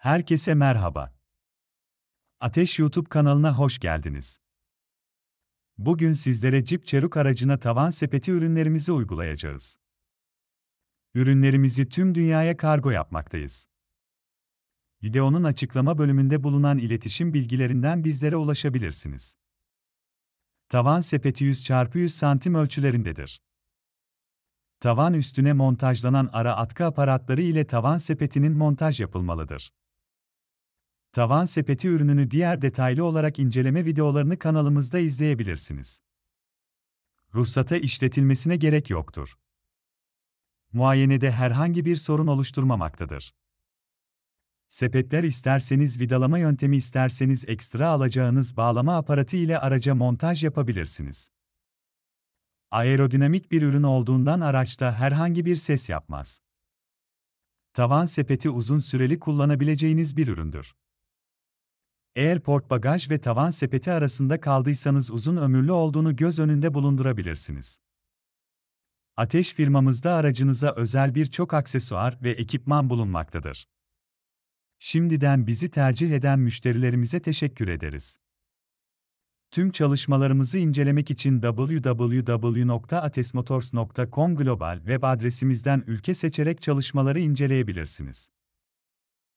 Herkese merhaba. Ateş YouTube kanalına hoş geldiniz. Bugün sizlere Jeep Cherokee aracına tavan sepeti ürünlerimizi uygulayacağız. Ürünlerimizi tüm dünyaya kargo yapmaktayız. Videonun açıklama bölümünde bulunan iletişim bilgilerinden bizlere ulaşabilirsiniz. Tavan sepeti 100x100 santim ölçülerindedir. Tavan üstüne montajlanan ara atkı aparatları ile tavan sepetinin montaj yapılmalıdır. Tavan sepeti ürününü diğer detaylı olarak inceleme videolarını kanalımızda izleyebilirsiniz. Ruhsata işletilmesine gerek yoktur. Muayenede herhangi bir sorun oluşturmamaktadır. Sepetler isterseniz vidalama yöntemi isterseniz ekstra alacağınız bağlama aparatı ile araca montaj yapabilirsiniz. Aerodinamik bir ürün olduğundan araçta herhangi bir ses yapmaz. Tavan sepeti uzun süreli kullanabileceğiniz bir üründür. Eğer portbagaj ve tavan sepeti arasında kaldıysanız uzun ömürlü olduğunu göz önünde bulundurabilirsiniz. Ateş firmamızda aracınıza özel birçok aksesuar ve ekipman bulunmaktadır. Şimdiden bizi tercih eden müşterilerimize teşekkür ederiz. Tüm çalışmalarımızı incelemek için www.atesmotors.com global web adresimizden ülke seçerek çalışmaları inceleyebilirsiniz.